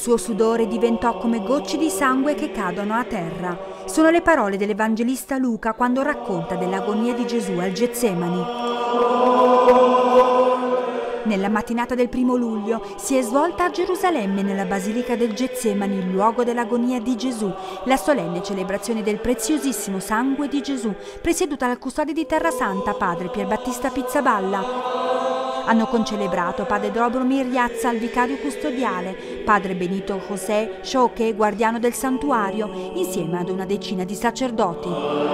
suo sudore diventò come gocce di sangue che cadono a terra. Sono le parole dell'Evangelista Luca quando racconta dell'agonia di Gesù al Getsemani. Nella mattinata del 1° luglio si è svolta a Gerusalemme, nella Basilica del Getsemani, il luogo dell'agonia di Gesù, la solenne celebrazione del preziosissimo sangue di Gesù, presieduta dal custode di Terrasanta, padre Pierbattista Pizzaballa. Hanno concelebrato padre Dobromir Jazza, il vicario custodiale, padre Benito José Choque, guardiano del santuario, insieme ad una decina di sacerdoti.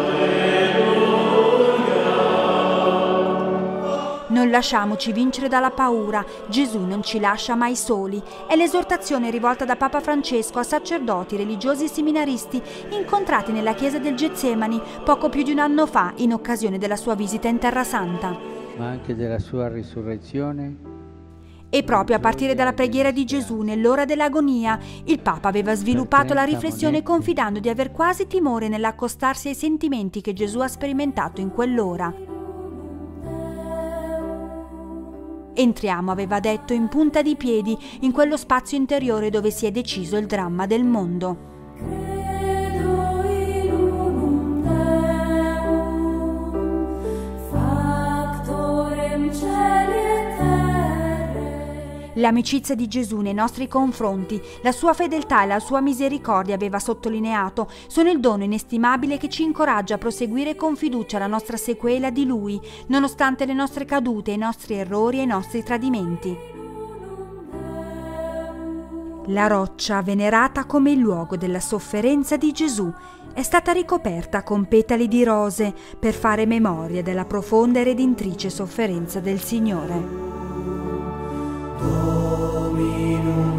Non lasciamoci vincere dalla paura, Gesù non ci lascia mai soli. È l'esortazione rivolta da Papa Francesco a sacerdoti, religiosi e seminaristi incontrati nella chiesa del Getsemani poco più di un anno fa in occasione della sua visita in Terra Santa. Ma anche della sua risurrezione. E proprio a partire dalla preghiera di Gesù nell'ora dell'agonia, il Papa aveva sviluppato la riflessione confidando di aver quasi timore nell'accostarsi ai sentimenti che Gesù ha sperimentato in quell'ora. Entriamo, aveva detto, in punta di piedi in quello spazio interiore dove si è deciso il dramma del mondo. L'amicizia di Gesù nei nostri confronti, la sua fedeltà e la sua misericordia, aveva sottolineato, sono il dono inestimabile che ci incoraggia a proseguire con fiducia la nostra sequela di Lui, nonostante le nostre cadute, i nostri errori e i nostri tradimenti. La roccia, venerata come il luogo della sofferenza di Gesù, è stata ricoperta con petali di rose per fare memoria della profonda e redentrice sofferenza del Signore. Dominum